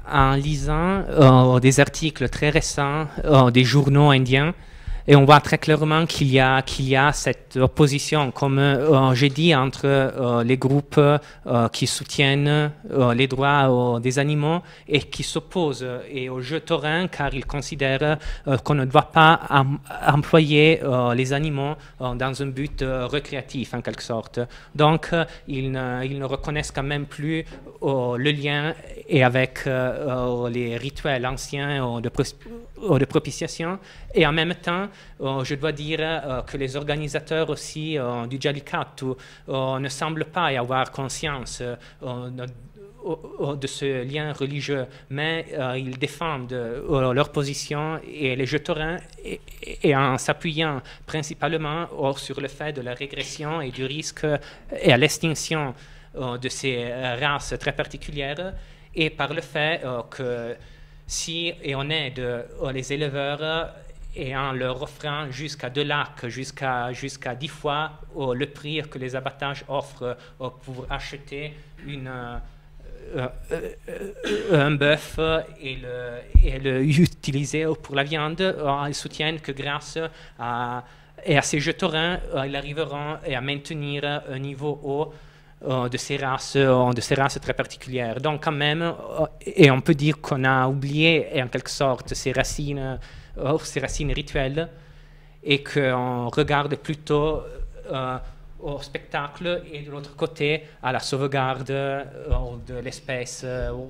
en lisant des articles très récents des journaux indiens. Et on voit très clairement qu'il y a cette opposition, comme j'ai dit, entre les groupes qui soutiennent les droits des animaux et qui s'opposent aux jeux taurins, car ils considèrent qu'on ne doit pas employer les animaux dans un but récréatif, en quelque sorte. Donc, ils ne reconnaissent quand même plus le lien et avec les rituels anciens de propitiation. Et en même temps, je dois dire que les organisateurs aussi du Jallikattu ne semblent pas y avoir conscience de ce lien religieux, mais ils défendent leur position et les jeux taurins, et en s'appuyant principalement sur le fait de la régression et du risque et à l'extinction de ces races très particulières, et par le fait que si on aide les éleveurs et en leur offrant jusqu'à 2 lacs, jusqu'à 10 fois le prix que les abattages offrent pour acheter un bœuf et le utiliser pour la viande, ils soutiennent que grâce à ces jeux taurins, ils arriveront à maintenir un niveau haut de ces races très particulières. Donc quand même, et on peut dire qu'on a oublié en quelque sorte ces racines rituelles, et qu'on regarde plutôt au spectacle et de l'autre côté à la sauvegarde de l'espèce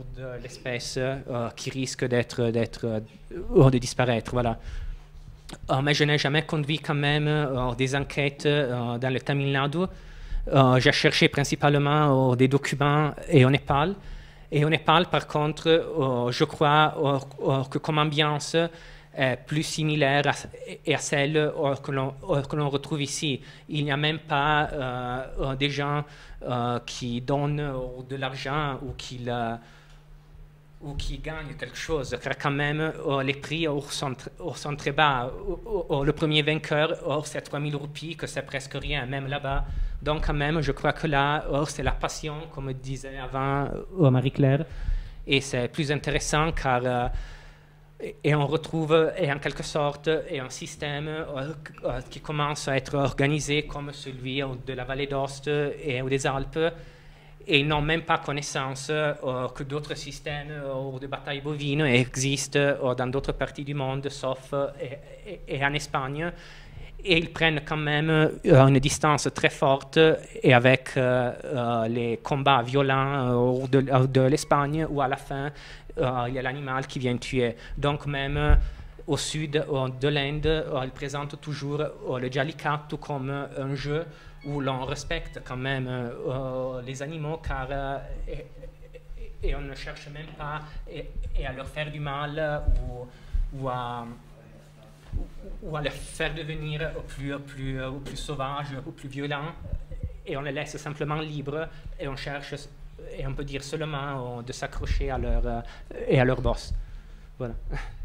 qui risque de disparaître. Voilà. Mais je n'ai jamais conduit quand même des enquêtes dans le Tamil Nadu. J'ai cherché principalement des documents et au Népal. Et au Népal, par contre, je crois que comme ambiance est plus similaire à celle que l'on retrouve ici. Il n'y a même pas des gens qui donnent de l'argent ou qui gagnent quelque chose, car quand même les prix sont très bas. Le premier vainqueur, c'est 3000 roupies, que c'est presque rien, même là-bas. Donc quand même, je crois que là, c'est la passion, comme disait avant Marie-Claire, et c'est plus intéressant car et on retrouve en quelque sorte un système qui commence à être organisé comme celui de la vallée d'Ost et des Alpes, et ils n'ont même pas connaissance que d'autres systèmes de bataille bovine existent dans d'autres parties du monde, sauf et en Espagne. Et ils prennent quand même une distance très forte, et avec les combats violents de l'Espagne, où à la fin, il y a l'animal qui vient tuer. Donc même au sud de l'Inde, ils présentent toujours le Jallikattu comme un jeu où l'on respecte quand même les animaux, car et on ne cherche même pas à leur faire du mal ou à les faire devenir plus sauvages ou plus violents, et on les laisse simplement libres, et on cherche, et on peut dire seulement de s'accrocher à leur boss. Voilà.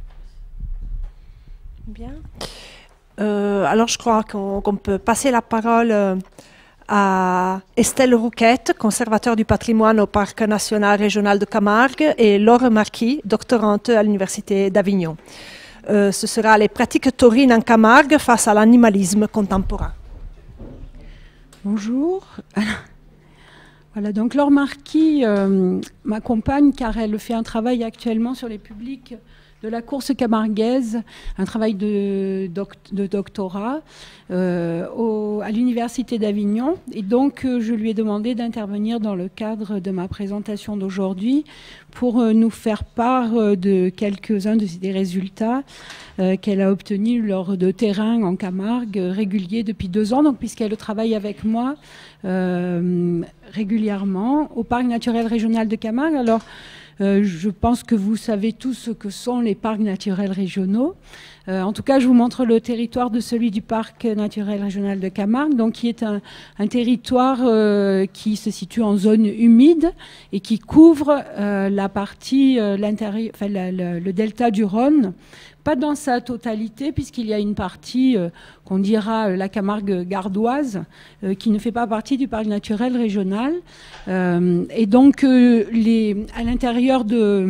Bien. Alors je crois qu'on peut passer la parole à Estelle Rouquette, conservateur du patrimoine au Parc national régional de Camargue, et Laure Marquis, doctorante à l'Université d'Avignon. Ce sera les pratiques taurines en Camargue face à l'animalisme contemporain. Bonjour. Voilà, donc Laure Marquis m'accompagne car elle fait un travail actuellement sur les publics de la course camarguaise, un travail de doctorat à l'Université d'Avignon. Et donc, je lui ai demandé d'intervenir dans le cadre de ma présentation d'aujourd'hui pour nous faire part de quelques-uns des résultats qu'elle a obtenus lors de terrains en Camargue réguliers depuis 2 ans, donc puisqu'elle travaille avec moi régulièrement au Parc naturel régional de Camargue. Alors, je pense que vous savez tous ce que sont les parcs naturels régionaux. En tout cas, je vous montre le territoire de celui du Parc naturel régional de Camargue, donc qui est un territoire qui se situe en zone humide et qui couvre la partie, le delta du Rhône. Pas dans sa totalité, puisqu'il y a une partie qu'on dira la Camargue gardoise, qui ne fait pas partie du parc naturel régional. Et donc, à l'intérieur de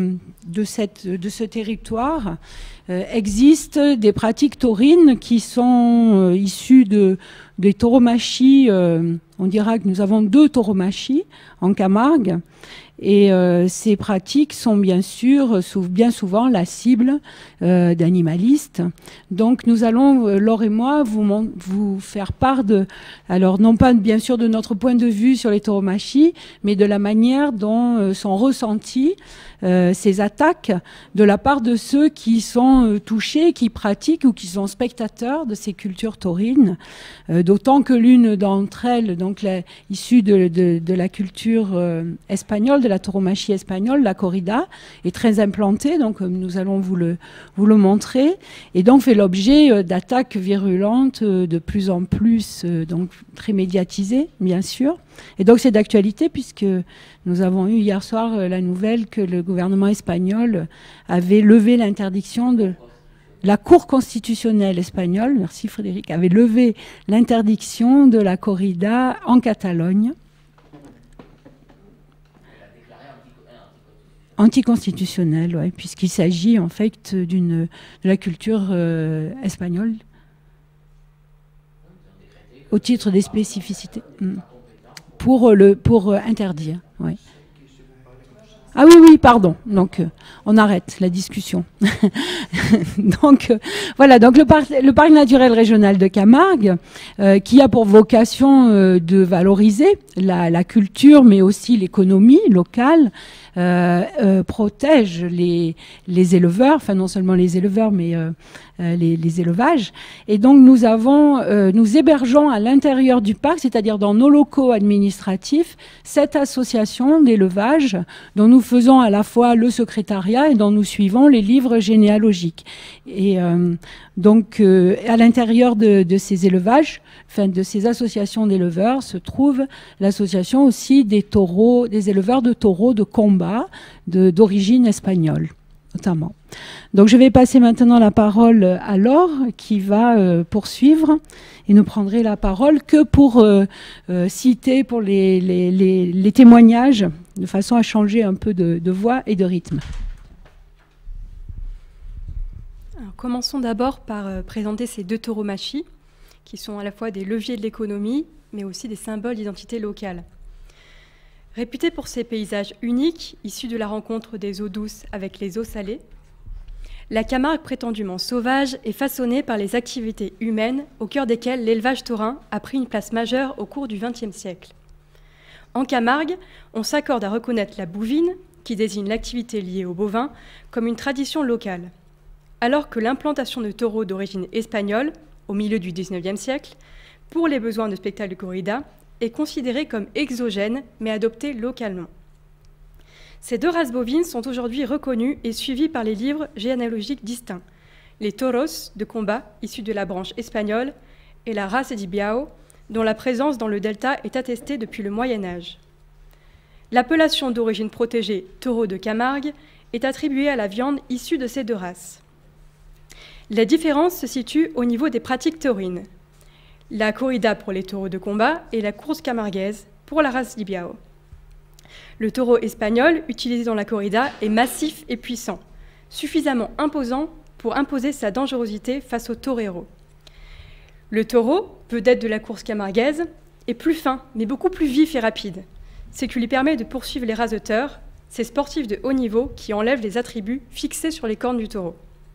ce territoire existent des pratiques taurines qui sont issues des tauromachie. On dira que nous avons 2 tauromachies en Camargue. Et ces pratiques sont bien sûr, bien souvent, la cible d'animalistes. Donc nous allons, Laure et moi, vous faire part alors non pas bien sûr de notre point de vue sur les tauromachies, mais de la manière dont sont ressenties ces attaques de la part de ceux qui sont touchés, qui pratiquent ou qui sont spectateurs de ces cultures taurines. D'autant que l'une d'entre elles, donc issue de la culture espagnole, de la tauromachie espagnole, la corrida, est très implantée, donc nous allons vous le montrer, et donc fait l'objet d'attaques virulentes de plus en plus, donc très médiatisées, bien sûr. Et donc c'est d'actualité puisque nous avons eu hier soir la nouvelle que le gouvernement espagnol avait levé l'interdiction de... La Cour constitutionnelle espagnole, merci Frédéric, avait levé l'interdiction de la corrida en Catalogne. Anticonstitutionnelle, ouais, puisqu'il s'agit en fait de la culture espagnole au titre des spécificités pour interdire. Ouais. Ah oui, pardon. Donc, on arrête la discussion. Donc, voilà. Donc, le parc naturel régional de Camargue, qui a pour vocation de valoriser la culture, mais aussi l'économie locale, protège les éleveurs, enfin non seulement les éleveurs, mais les élevages. Et donc nous hébergeons à l'intérieur du parc, c'est-à-dire dans nos locaux administratifs, cette association d'élevage dont nous faisons à la fois le secrétariat et dont nous suivons les livres généalogiques. Et donc à l'intérieur de ces élevages, enfin de ces associations d'éleveurs, se trouve l'association aussi des éleveurs de taureaux de combat d'origine espagnole, notamment. Donc je vais passer maintenant la parole à Laure qui va poursuivre, et ne prendrai la parole que pour citer pour les témoignages, de façon à changer un peu de voix et de rythme. Alors, commençons d'abord par présenter ces 2 tauromachie, qui sont à la fois des leviers de l'économie, mais aussi des symboles d'identité locale. Réputée pour ses paysages uniques, issus de la rencontre des eaux douces avec les eaux salées, la Camargue prétendument sauvage est façonnée par les activités humaines au cœur desquelles l'élevage taurin a pris une place majeure au cours du XXe siècle. En Camargue, on s'accorde à reconnaître la bouvine, qui désigne l'activité liée aux bovins, comme une tradition locale, alors que l'implantation de taureaux d'origine espagnole, au milieu du XIXe siècle, pour les besoins de spectacle de corrida, est considérée comme exogène, mais adoptée localement. Ces 2 races bovines sont aujourd'hui reconnues et suivies par les livres généalogiques distincts, les toros de combat issus de la branche espagnole et la race di Biao, dont la présence dans le delta est attestée depuis le Moyen Âge. L'appellation d'origine protégée taureau de Camargue est attribuée à la viande issue de ces 2 races. La différence se situe au niveau des pratiques taurines. La corrida pour les taureaux de combat et la course camarguaise pour la race di Biao. Le taureau espagnol, utilisé dans la corrida, est massif et puissant, suffisamment imposant pour imposer sa dangerosité face au torero. Le taureau, vedette de la course camarguaise, est plus fin, mais beaucoup plus vif et rapide, ce qui lui permet de poursuivre les raseteurs, ces sportifs de haut niveau qui enlèvent les attributs fixés sur les cornes du taureau.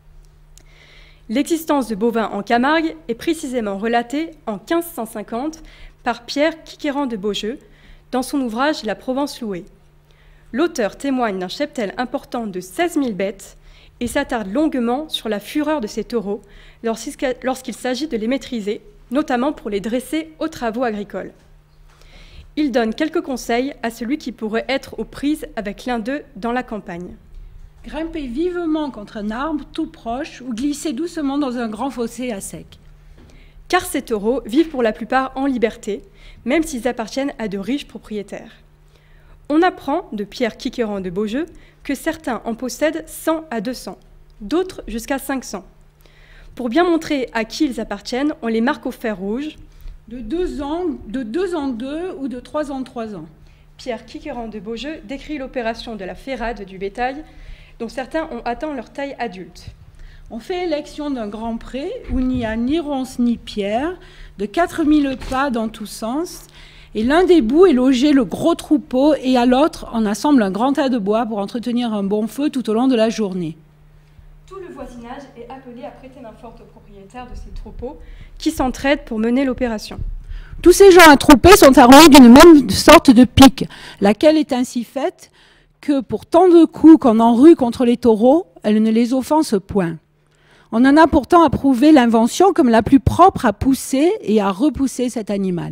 L'existence de bovins en Camargue est précisément relatée en 1550 par Pierre Quiquéran de Beaujeu dans son ouvrage « La Provence louée ». L'auteur témoigne d'un cheptel important de 16 000 bêtes et s'attarde longuement sur la fureur de ces taureaux lorsqu'il s'agit de les maîtriser, notamment pour les dresser aux travaux agricoles. Il donne quelques conseils à celui qui pourrait être aux prises avec l'un d'eux dans la campagne. Grimper vivement contre un arbre tout proche ou glisser doucement dans un grand fossé à sec. Car ces taureaux vivent pour la plupart en liberté, même s'ils appartiennent à de riches propriétaires. On apprend de Pierre Quiquéran de Beaujeu que certains en possèdent 100 à 200, d'autres jusqu'à 500. Pour bien montrer à qui ils appartiennent, on les marque au fer rouge. De 2 en 2 ou de 3 en 3 ans. Pierre Quiquéran de Beaujeu décrit l'opération de la ferrade du bétail, dont certains ont atteint leur taille adulte. On fait élection d'un grand pré où il n'y a ni ronces ni pierres, de 4000 pas dans tous sens, et l'un des bouts est logé le gros troupeau, et à l'autre, on assemble un grand tas de bois pour entretenir un bon feu tout au long de la journée. Tout le voisinage est appelé à prêter main forte aux propriétaires de ces troupeaux, qui s'entraident pour mener l'opération. Tous ces gens attroupés sont armés d'une même sorte de pique, laquelle est ainsi faite que pour tant de coups qu'on enrue contre les taureaux, elle ne les offense point. On en a pourtant approuvé l'invention comme la plus propre à pousser et à repousser cet animal.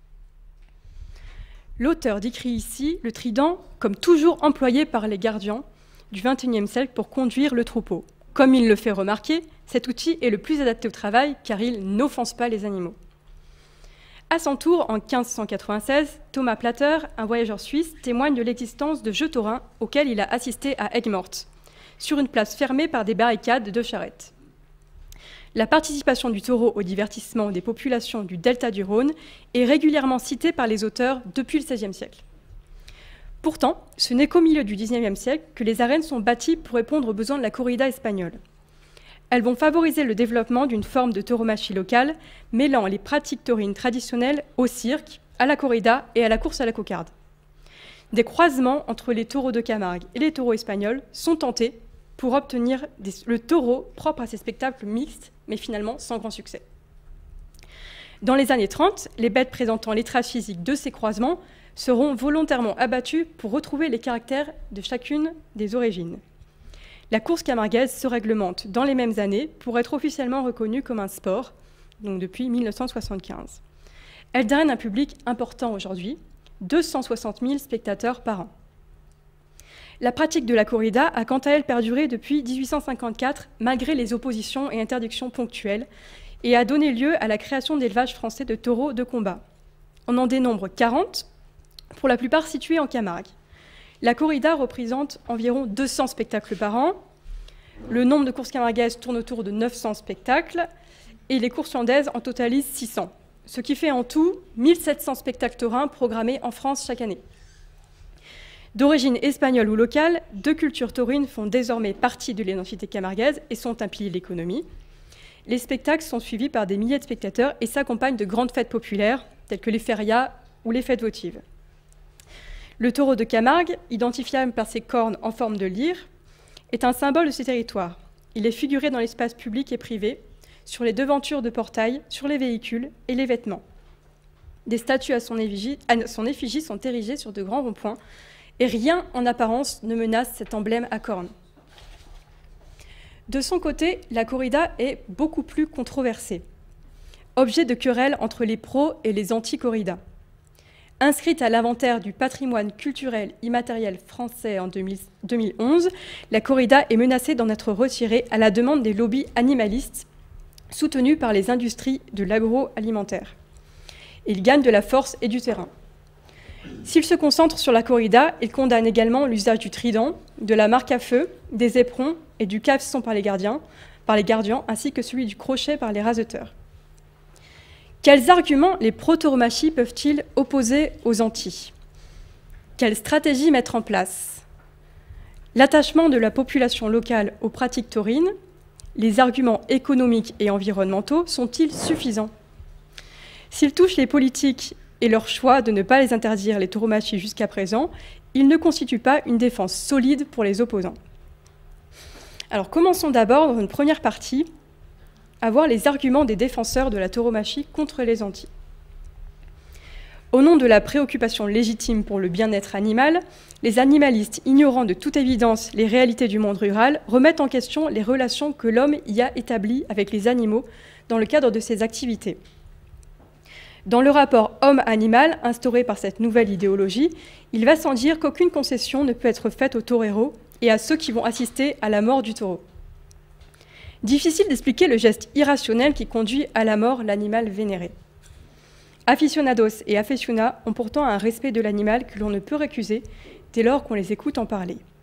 L'auteur décrit ici le trident comme toujours employé par les gardiens du XXIe siècle pour conduire le troupeau. Comme il le fait remarquer, cet outil est le plus adapté au travail car il n'offense pas les animaux. À son tour, en 1596, Thomas Plater, un voyageur suisse, témoigne de l'existence de jeux taurins auxquels il a assisté à Aigues-Mortes, sur une place fermée par des barricades de charrettes. La participation du taureau au divertissement des populations du delta du Rhône est régulièrement citée par les auteurs depuis le XVIe siècle. Pourtant, ce n'est qu'au milieu du XIXe siècle que les arènes sont bâties pour répondre aux besoins de la corrida espagnole. Elles vont favoriser le développement d'une forme de tauromachie locale, mêlant les pratiques taurines traditionnelles au cirque, à la corrida et à la course à la cocarde. Des croisements entre les taureaux de Camargue et les taureaux espagnols sont tentés pour obtenir le taureau propre à ces spectacles mixtes, mais finalement sans grand succès. Dans les années 30, les bêtes présentant les traces physiques de ces croisements seront volontairement abattues pour retrouver les caractères de chacune des origines. La course camarguaise se réglemente dans les mêmes années pour être officiellement reconnue comme un sport, donc depuis 1975. Elle draine un public important aujourd'hui, 260 000 spectateurs par an. La pratique de la corrida a quant à elle perduré depuis 1854, malgré les oppositions et interdictions ponctuelles, et a donné lieu à la création d'élevages français de taureaux de combat. On en dénombre 40, pour la plupart situés en Camargue. La corrida représente environ 200 spectacles par an. Le nombre de courses camarguaises tourne autour de 900 spectacles, et les courses landaises en totalisent 600, ce qui fait en tout 1700 spectacles taurins programmés en France chaque année. D'origine espagnole ou locale, deux cultures taurines font désormais partie de l'identité camarguaise et sont un pilier de l'économie. Les spectacles sont suivis par des milliers de spectateurs et s'accompagnent de grandes fêtes populaires, telles que les férias ou les fêtes votives. Le taureau de Camargue, identifiable par ses cornes en forme de lyre, est un symbole de ce territoire. Il est figuré dans l'espace public et privé, sur les devantures de portail, sur les véhicules et les vêtements. Des statues à son effigie sont érigées sur de grands ronds-points, et rien en apparence ne menace cet emblème à cornes. De son côté, la corrida est beaucoup plus controversée, objet de querelle entre les pros et les anti-corrida. Inscrite à l'inventaire du patrimoine culturel immatériel français en 2011, la corrida est menacée d'en être retirée à la demande des lobbies animalistes soutenus par les industries de l'agroalimentaire. Il gagne de la force et du terrain. S'il se concentre sur la corrida, il condamne également l'usage du trident, de la marque à feu, des éperons et du cavesson par les gardiens, ainsi que celui du crochet par les raseteurs. Quels arguments les pro-tauromachie peuvent-ils opposer aux anti? Quelles stratégies mettre en place? L'attachement de la population locale aux pratiques taurines, les arguments économiques et environnementaux sont-ils suffisants? S'ils touchent les politiques et leur choix de ne pas les interdire les tauromachie jusqu'à présent, ils ne constituent pas une défense solide pour les opposants. Alors commençons d'abord dans une première partie à voir les arguments des défenseurs de la tauromachie contre les anti. Au nom de la préoccupation légitime pour le bien-être animal, les animalistes, ignorant de toute évidence les réalités du monde rural, remettent en question les relations que l'homme y a établies avec les animaux dans le cadre de ses activités. Dans le rapport homme-animal instauré par cette nouvelle idéologie, il va sans dire qu'aucune concession ne peut être faite aux toreros et à ceux qui vont assister à la mort du taureau. Difficile d'expliquer le geste irrationnel qui conduit à la mort l'animal vénéré. Aficionados et aficionats ont pourtant un respect de l'animal que l'on ne peut récuser dès lors qu'on les écoute en parler.